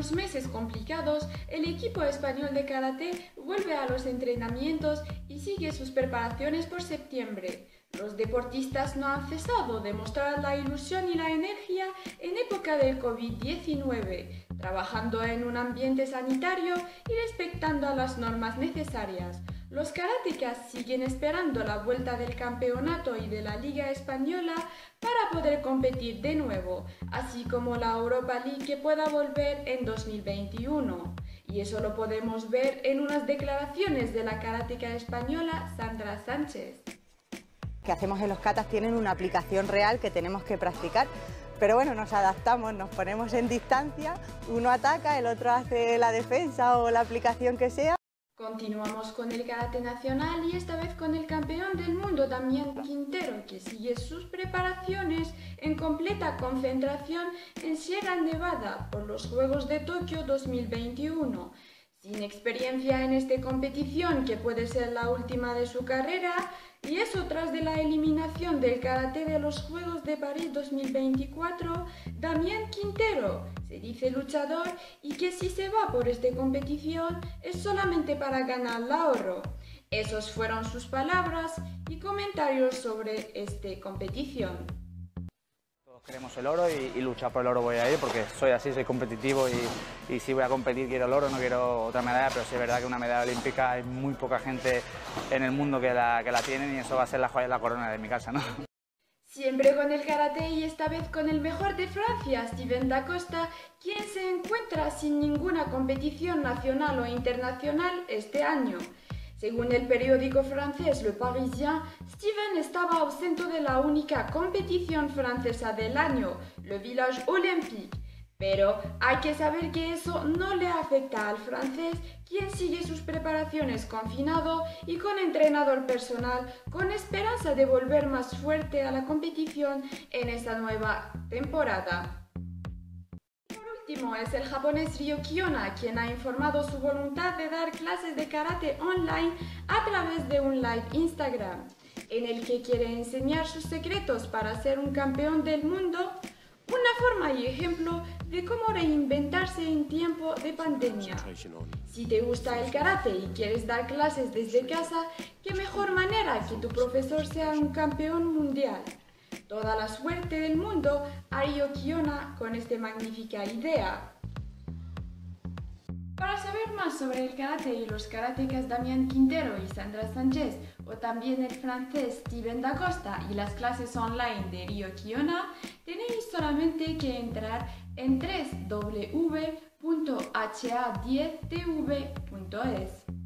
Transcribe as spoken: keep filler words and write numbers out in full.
unos meses complicados, el equipo español de karate vuelve a los entrenamientos y sigue sus preparaciones por septiembre. Los deportistas no han cesado de mostrar la ilusión y la energía en época del COVID diecinueve, trabajando en un ambiente sanitario y respetando a las normas necesarias. Los karatecas siguen esperando la vuelta del campeonato y de la Liga Española para poder competir de nuevo, así como la Europa League que pueda volver en dos mil veintiuno. Y eso lo podemos ver en unas declaraciones de la karateca española Sandra Sánchez. Que hacemos en los katas tienen una aplicación real que tenemos que practicar, pero bueno, nos adaptamos, nos ponemos en distancia, uno ataca, el otro hace la defensa o la aplicación que sea. Continuamos con el karate nacional y esta vez con el campeón del mundo Damián Quintero, que sigue sus preparaciones en completa concentración en Sierra Nevada por los Juegos de Tokio dos mil veintiuno. Sin experiencia en esta competición, que puede ser la última de su carrera, y eso tras de la eliminación del karate de los Juegos de París dos mil veinticuatro, Damián Quintero se dice luchador y que si se va por esta competición es solamente para ganar la oro. Esos fueron sus palabras y comentarios sobre esta competición. Todos queremos el oro y, y luchar por el oro voy a ir porque soy así, soy competitivo y, y si voy a competir quiero el oro, no quiero otra medalla, pero sí es verdad que una medalla olímpica hay muy poca gente en el mundo que la, que la tienen y eso va a ser la joya de la corona de mi casa, ¿no? Siempre con el karate y esta vez con el mejor de Francia, Steven Da Costa, quien se encuentra sin ninguna competición nacional o internacional este año. Según el periódico francés Le Parisien, Steven estaba ausente de la única competición francesa del año, le Village Olympique. Pero hay que saber que eso no le afecta al francés, quien sigue sus preparaciones confinado y con entrenador personal, con esperanza de volver más fuerte a la competición en esta nueva temporada. Por último, es el japonés Ryo Kiona, quien ha informado su voluntad de dar clases de karate online a través de un live Instagram, en el que quiere enseñar sus secretos para ser un campeón del mundo. Una forma y ejemplo de cómo reinventarse en tiempo de pandemia. Si te gusta el karate y quieres dar clases desde casa, qué mejor manera que tu profesor sea un campeón mundial. Toda la suerte del mundo a Ryo Kiona con esta magnífica idea. Para saber más sobre el karate y los karatecas Damián Quintero y Sandra Sánchez, o también el francés Steven Da Costa y las clases online de Ryo Kiona, tenéis solamente que entrar en doble u doble u doble u punto h a diez t v punto es.